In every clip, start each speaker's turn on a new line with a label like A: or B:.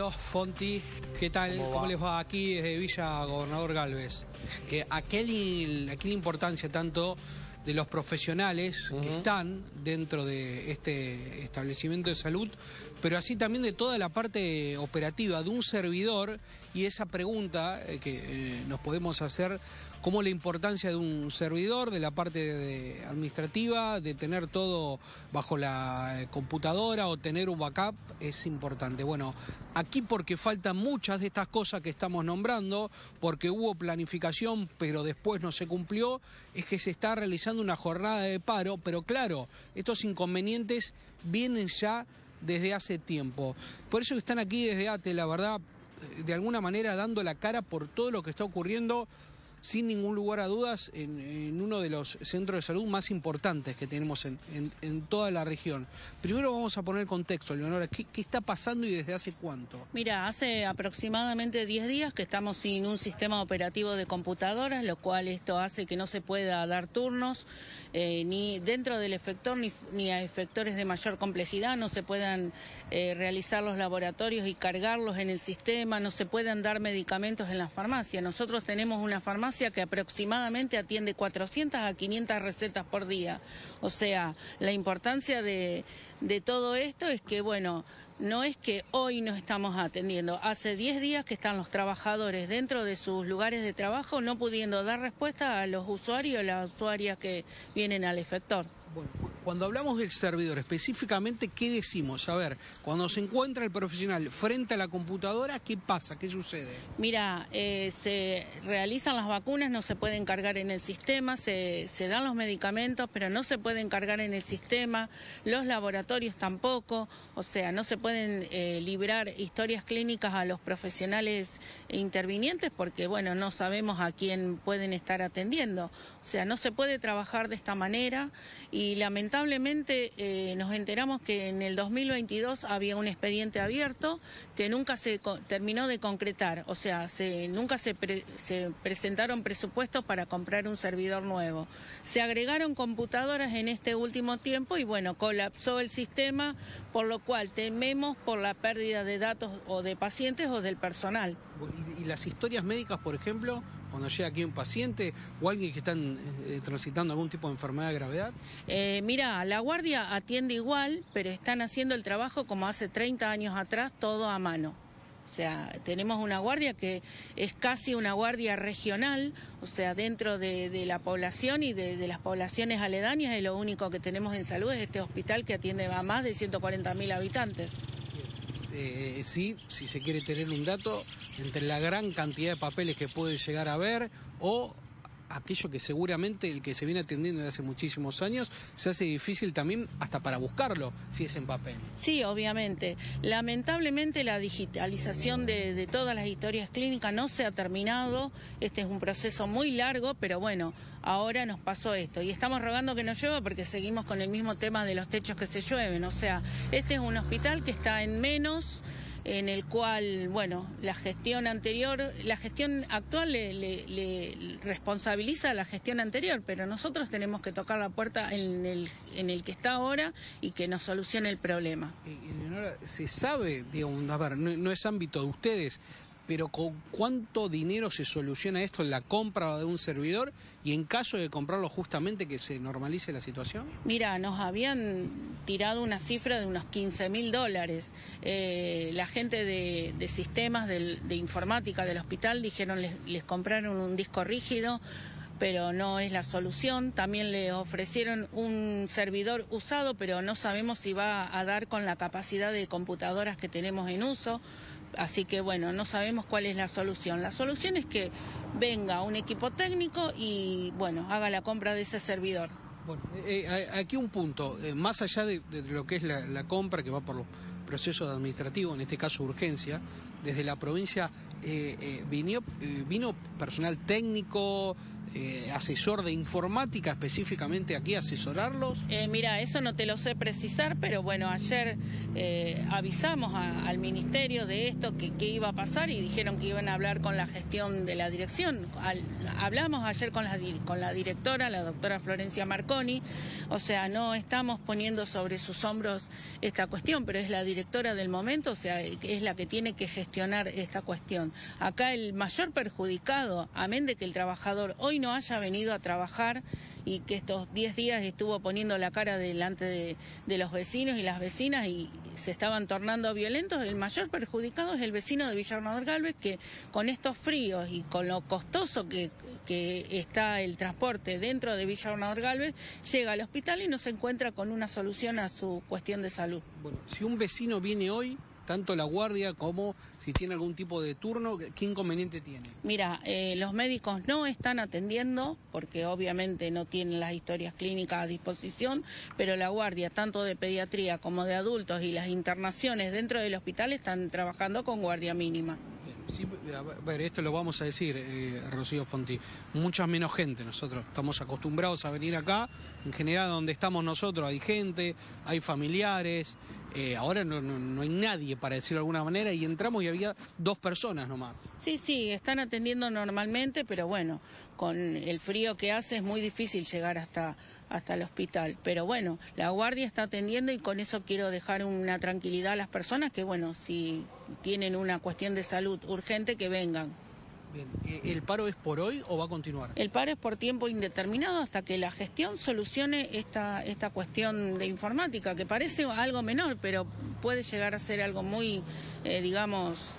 A: Fonti, ¿qué tal? ¿Cómo les va? Aquí desde Villa Gobernador Galvez. Aquí la importancia tanto de los profesionales que están dentro de este establecimiento de salud, pero así también de toda la parte operativa de un servidor, y esa pregunta que nos podemos hacer, cómo la importancia de un servidor, de la parte administrativa, de tener todo bajo la computadora o tener un backup, es importante. Bueno, aquí porque faltan muchas de estas cosas que estamos nombrando, porque hubo planificación pero después no se cumplió, es que se está realizando una jornada de paro, pero claro, estos inconvenientes vienen ya desde hace tiempo. Por eso están aquí desde ATE, la verdad, de alguna manera dando la cara por todo lo que está ocurriendo, sin ningún lugar a dudas, en uno de los centros de salud más importantes que tenemos en toda la región. Primero vamos a poner contexto, Leonora, ¿qué está pasando y desde hace cuánto?
B: Mira, hace aproximadamente 10 días que estamos sin un sistema operativo de computadoras, lo cual esto hace que no se pueda dar turnos, ni dentro del efector ni a efectores de mayor complejidad, no se puedan realizar los laboratorios y cargarlos en el sistema, no se puedan dar medicamentos en las farmacias. Nosotros tenemos una farmacia que aproximadamente atiende 400 a 500 recetas por día. O sea, la importancia de todo esto es que, bueno, no es que hoy no estamos atendiendo. Hace 10 días que están los trabajadores dentro de sus lugares de trabajo no pudiendo dar respuesta a los usuarios y a las usuarias que vienen al efector.
A: Bueno, cuando hablamos del servidor, específicamente, ¿qué decimos? A ver, cuando se encuentra el profesional frente a la computadora, ¿qué pasa? ¿Qué sucede?
B: Mira, se realizan las vacunas, no se pueden cargar en el sistema, se dan los medicamentos, pero no se pueden cargar en el sistema, los laboratorios tampoco, o sea, no se pueden librar historias clínicas a los profesionales intervinientes porque, bueno, no sabemos a quién pueden estar atendiendo. O sea, no se puede trabajar de esta manera y lamentablemente nos enteramos que en el 2022 había un expediente abierto que nunca se terminó de concretar, o sea, nunca se presentaron presupuestos para comprar un servidor nuevo. Se agregaron computadoras en este último tiempo y bueno, colapsó el sistema, por lo cual tememos por la pérdida de datos o de pacientes o del personal.
A: ¿Y las historias médicas, por ejemplo, cuando llega aquí un paciente o alguien que están transitando algún tipo de enfermedad de gravedad?
B: Mira, la guardia atiende igual, pero están haciendo el trabajo como hace 30 años atrás, todo a mano. O sea, tenemos una guardia que es casi una guardia regional, o sea, dentro de la población y de las poblaciones aledañas, y lo único que tenemos en salud es este hospital que atiende a más de 140.000 habitantes.
A: Sí, si se quiere tener un dato, entre la gran cantidad de papeles que puede llegar a haber o aquello que seguramente el que se viene atendiendo desde hace muchísimos años, se hace difícil también hasta para buscarlo, si es en papel.
B: Sí, obviamente. Lamentablemente la digitalización de todas las historias clínicas no se ha terminado. Este es un proceso muy largo, pero bueno, ahora nos pasó esto. Y estamos rogando que no llueva porque seguimos con el mismo tema de los techos que se llueven. O sea, este es un hospital que está en menos, en el cual, bueno, la gestión actual le responsabiliza a la gestión anterior, pero nosotros tenemos que tocar la puerta en el que está ahora y que nos solucione el problema.
A: Leonora, se sabe, digamos, a ver, no es ámbito de ustedes, pero ¿con cuánto dinero se soluciona esto en la compra de un servidor y en caso de comprarlo justamente que se normalice la situación?
B: Mira, nos habían tirado una cifra de unos $15.000. La gente de sistemas de informática del hospital dijeron les compraron un disco rígido, pero no es la solución. También le ofrecieron un servidor usado, pero no sabemos si va a dar con la capacidad de computadoras que tenemos en uso. Así que bueno, no sabemos cuál es la solución. La solución es que venga un equipo técnico y bueno, haga la compra de ese servidor.
A: Bueno, aquí un punto, más allá de lo que es la compra que va por los procesos administrativos, en este caso urgencia, desde la provincia vino personal técnico, asesor de informática específicamente aquí a asesorarlos.
B: Mira, eso no te lo sé precisar, pero bueno, ayer avisamos al ministerio de esto, que iba a pasar y dijeron que iban a hablar con la gestión de la dirección. Hablamos ayer con la directora, la doctora Florencia Marconi, o sea, no estamos poniendo sobre sus hombros esta cuestión, pero es la directora del momento, o sea, es la que tiene que gestionar esta cuestión. Acá el mayor perjudicado, amén de que el trabajador hoy no haya venido a trabajar y que estos 10 días estuvo poniendo la cara delante de los vecinos y las vecinas y se estaban tornando violentos, el mayor perjudicado es el vecino de Villa Gobernador Galvez, que con estos fríos y con lo costoso que está el transporte dentro de Villa Gobernador Galvez, llega al hospital y no se encuentra con una solución a su cuestión de salud.
A: Bueno, si un vecino viene hoy, tanto la guardia como si tiene algún tipo de turno, ¿qué inconveniente tiene?
B: Mira, los médicos no están atendiendo porque obviamente no tienen las historias clínicas a disposición, pero la guardia tanto de pediatría como de adultos y las internaciones dentro del hospital están trabajando con guardia mínima.
A: Sí, a ver, esto lo vamos a decir, Rocío Fonti, mucha menos gente. Nosotros estamos acostumbrados a venir acá, en general donde estamos nosotros hay gente, hay familiares, ahora no hay nadie, para decirlo de alguna manera, y entramos y había 2 personas nomás.
B: Sí, están atendiendo normalmente, pero bueno, con el frío que hace es muy difícil llegar hasta el hospital. Pero bueno, la guardia está atendiendo y con eso quiero dejar una tranquilidad a las personas que, bueno, si tienen una cuestión de salud urgente, que vengan.
A: Bien. ¿El paro es por hoy o va a continuar?
B: El paro es por tiempo indeterminado hasta que la gestión solucione esta cuestión de informática, que parece algo menor, pero puede llegar a ser algo muy, digamos,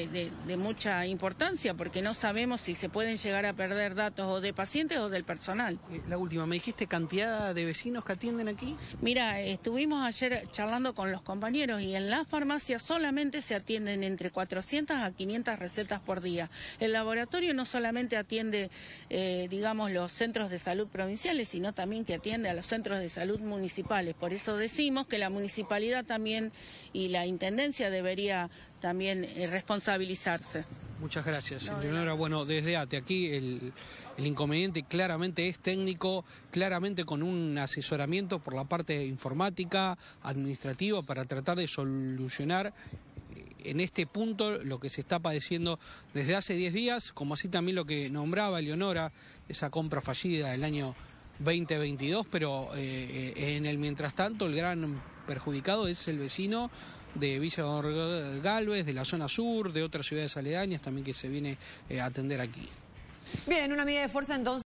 B: de mucha importancia, porque no sabemos si se pueden llegar a perder datos o de pacientes o del personal.
A: La última, ¿me dijiste cantidad de vecinos que atienden aquí?
B: Mira, estuvimos ayer charlando con los compañeros y en la farmacia solamente se atienden entre 400 a 500 recetas por día. El laboratorio no solamente atiende, digamos, los centros de salud provinciales, sino también que atiende a los centros de salud municipales. Por eso decimos que la municipalidad también y la intendencia debería también responsabilizarse.
A: Muchas gracias, Leonora. Bueno, desde ATE, aquí el inconveniente claramente es técnico, claramente con un asesoramiento por la parte informática, administrativa, para tratar de solucionar en este punto lo que se está padeciendo desde hace 10 días, como así también lo que nombraba Leonora, esa compra fallida del año 2022, pero en el mientras tanto el gran perjudicado es el vecino de Villa Gobernador Galvez, de la zona sur, de otras ciudades aledañas también que se viene a atender aquí.
C: Bien, una medida de fuerza entonces.